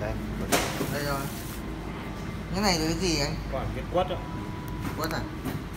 Đây. Đây rồi. Cái này là cái gì anh? Quả cái quất đó. Quất à?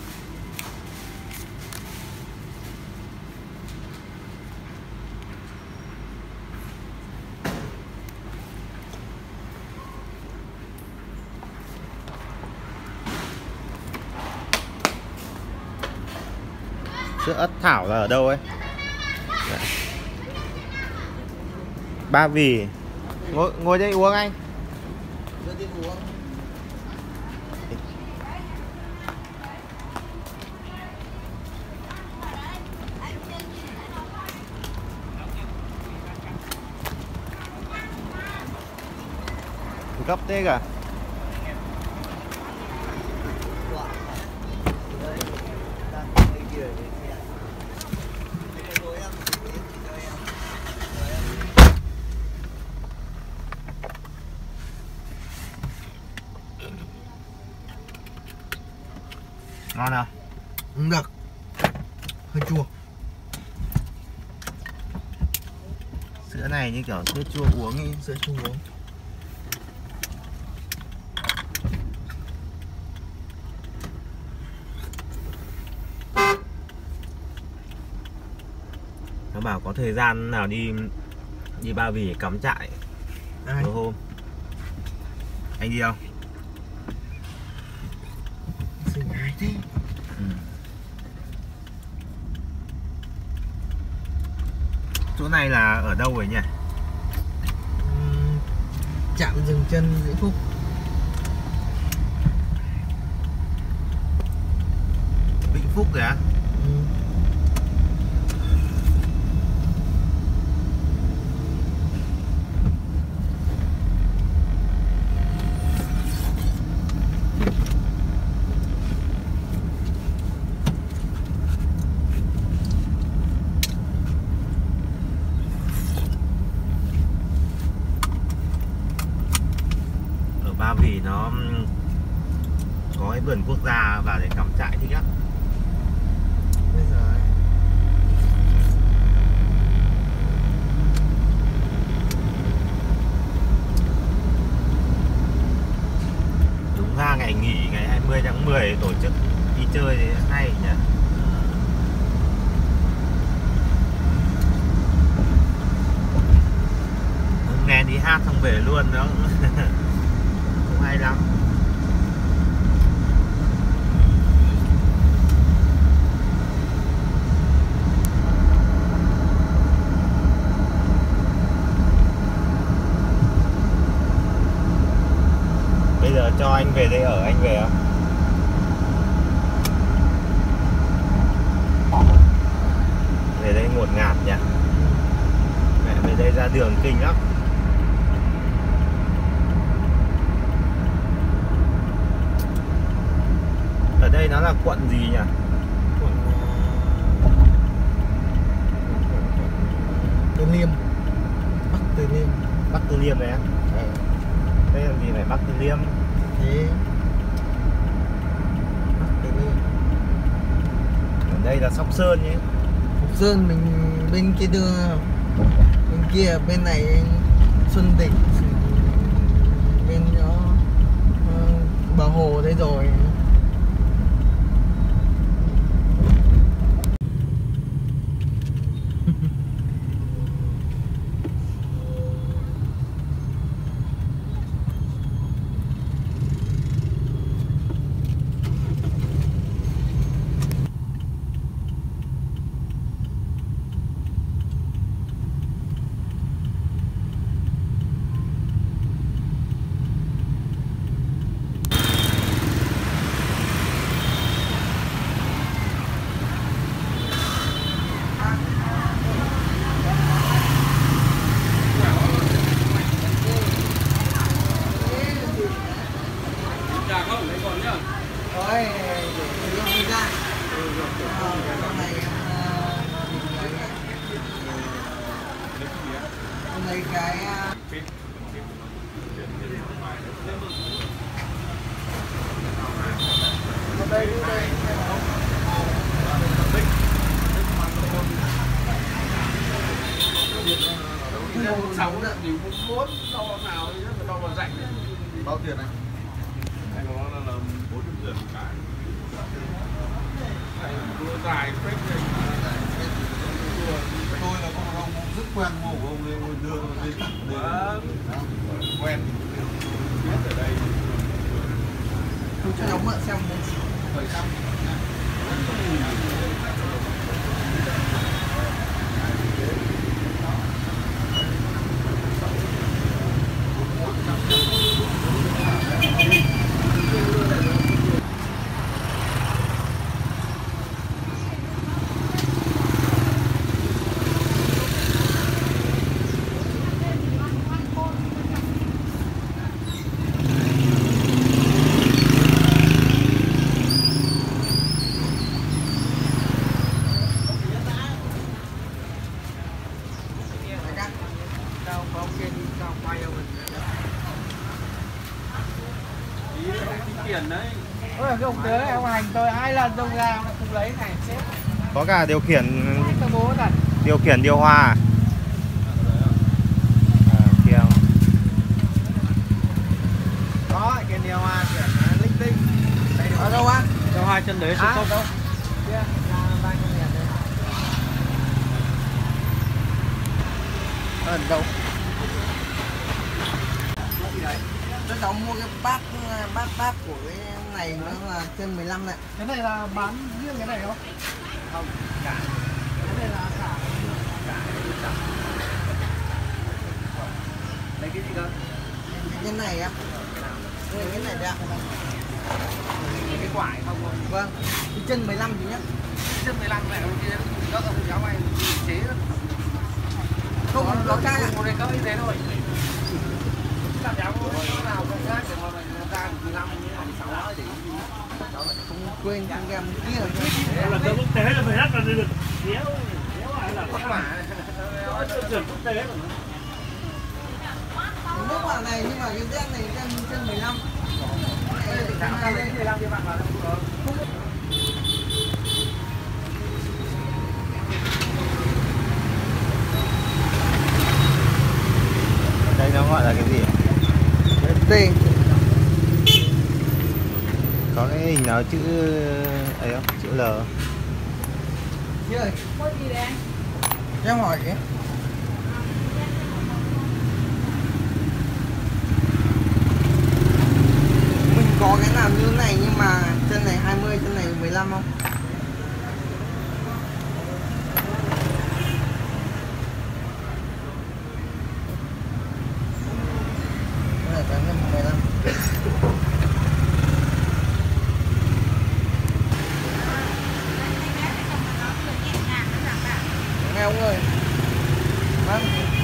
Sữa ất thảo là ở đâu ấy? Đấy. Ba Vì. Ngồi đây uống anh. Đưa đi uống. Gấp thế cả. Ngon à? Không được. Hơi chua. Sữa này như kiểu sữa chua uống ấy. Sữa chua uống. Nó bảo có thời gian nào đi Ba Vì cắm trại một hôm. Anh đi không? Xinh ai thế? Chỗ này là ở đâu rồi nhỉ? Trạm dừng chân Vĩnh Phúc. Vĩnh Phúc rồi á? Ba Vì nó có cái vườn quốc gia và để cắm trại thích lắm. Bây giờ đúng ra ngày nghỉ ngày 20 tháng 10 tổ chức đi chơi thì hay nhỉ. Nghe đi hát xong về luôn đó. Cũng hay lắm. Bây giờ cho anh về đây ở, anh về không? Về đây ngột ngạt nhỉ. Mẹ về đây ra đường kinh lắm. Ở đây nó là quận gì nhỉ? quận Từ Liêm. Bắc Từ Liêm. Bắc Từ Liêm này á? Đây là gì này? Bắc Từ Liêm. Thế Bắc Từ Liêm. Ở đây là Sóc Sơn nhé. Sóc Sơn mình bên kia đưa. Bên kia bên này Xuân Đỉnh. Bên đó bờ hồ đây rồi. 4 ạ. Thì 4 đo nào thì rất là đo vào rảnh. Bao tiền này? Này nó là 450 một cái. Này đua dài phết này. Tôi là con ông rất quen mua của ông ấy đưa tôi lên tặng lên quen biết ở đây. Tôi cho cháu mượn xem khởi xong. Tiền đấy. Ôi cái ông tới này ông hành tôi 2 lần tôi ra không lấy này xếp. Có cả điều khiển Bố thật. điều khiển điều hòa. Kia. Có cái điều hòa chuyển linh tinh. Ở đâu á? Cho 2 chân đấy số không đâu. Kia, ra 300.000 đấy. Ở đâu? Cho cháu mua cái bát của cái này nó là trên 15 này. Cái này là bán riêng cái này không? Không, cả. Cái này là cả. Lấy cái gì cơ? Cái này á. Cái này đấy ạ. Cái quải không không? Vâng. Cái chân 15 thì nhá. Chân 15 này ông kia các ông cháu anh chế đó. Không có cái ạ. Một cái cỡ như thế thôi. Làm cháu nào không khác để mà mình ra 15 16 để cháu lại không quên con game kia rồi. Là cơ quốc tế là phải hát là được. Nếu ai là bắt mã. chuẩn quốc tế rồi. Nước quả này nhưng mà cái gen này chân 15. Đây thì thả ra lấy 15 cho bạn vào đâu. Đây nó gọi là cái gì? Đây. Có cái hình nào chữ ấy không? Chữ L. Chị ơi. Có gì đấy anh? Cho em hỏi cái. Mình có cái nào như này nhưng mà chân này 20, chân này 15 không? Cái này bán 15. Nghe ông ơi. Vâng.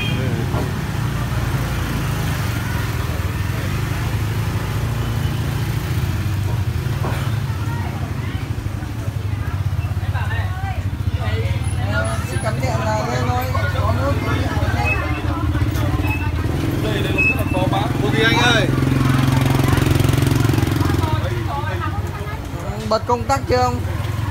Chỉ cắm điện là lên thôi, có nước. Đây cũng rất là khó bán. Cô Thi Anh ơi. Bật công tắc chưa không?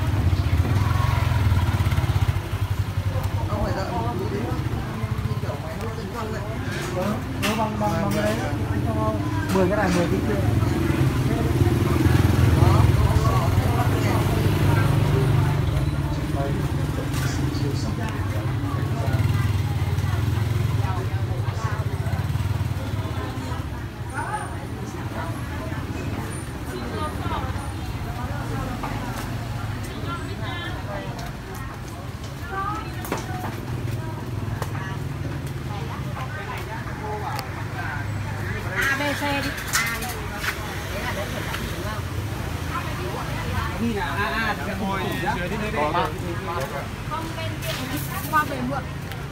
Không phải là kiểu máy hút tinh con này. Bằng đấy. Anh cho 10 cái này 10 cái kia. xe đi. Đấy là đấy phải đặt đúng không? Khi là AA thì ngồi dưới đi đây. Không bên kia qua về muộn.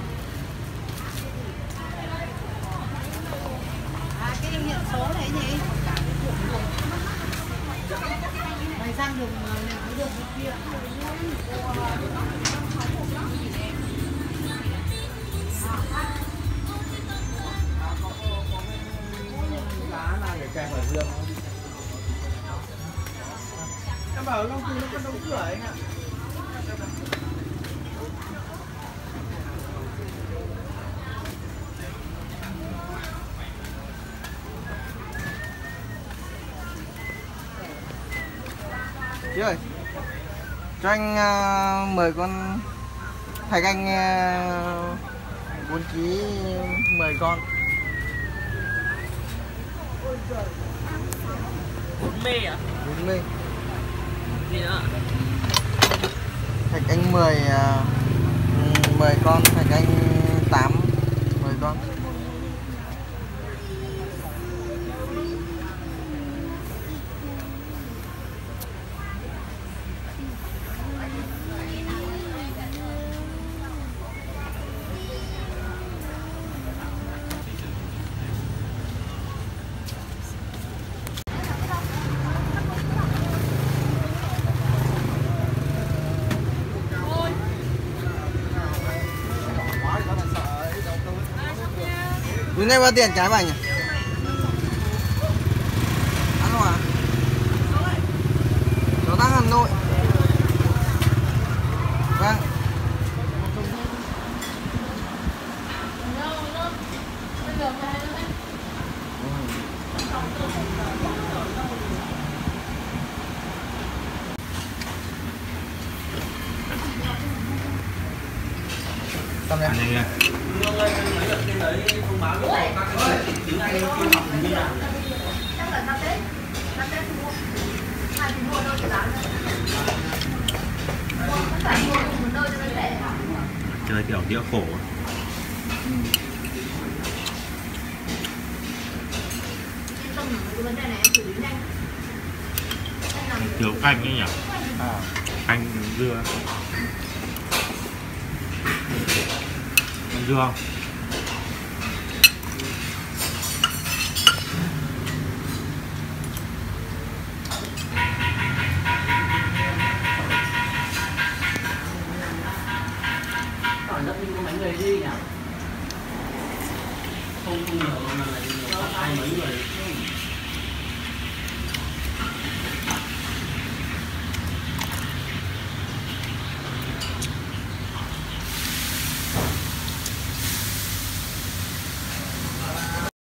Cái hiện số đấy nhỉ? Mày sang đường này với đường kia. Lá này để kèm ở giường. Em bảo Long Phú nó còn đóng cửa anh ạ. Chị ơi, cho anh 10 con thạch anh 4 ký 10 con. Bún mê à? Bún mê. Gì nữa? Thạch anh 10 con, thạch anh 8 10 con. Bún này bao tiền trái bà nhỉ? Ăn không à? Nó đang Hà Nội. Vâng. Tầm Ăn nhanh nha. Chắc là năm Tết mua. Hai thì mua đâu thì bán. Mua tất cả mua một nơi cho nó rẻ hả? Chơi kiểu đĩa khổ. Yên tâm cái vấn đề này em xử lý nhanh. Thiếu canh ấy nhỉ? Canh dưa. Ăn dưa không? Còn rất nhiều mấy người đi nhỉ? Không nhiều mà lại nhiều, hai mấy người.